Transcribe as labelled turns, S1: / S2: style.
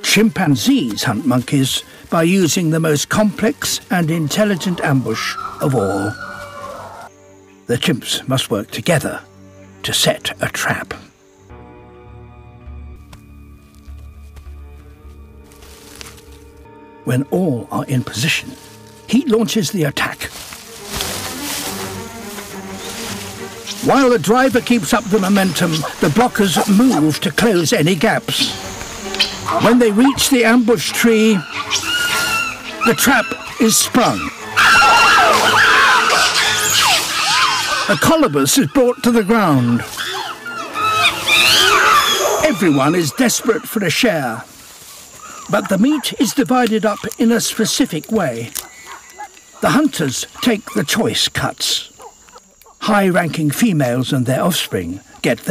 S1: Chimpanzees hunt monkeys by using the most complex and intelligent ambush of all. The chimps must work together to set a trap. When all are in position, he launches the attack. While the driver keeps up the momentum, the blockers move to close any gaps. When they reach the ambush tree, the trap is sprung. A colobus is brought to the ground. Everyone is desperate for a share, but the meat is divided up in a specific way. The hunters take the choice cuts. High-ranking females and their offspring get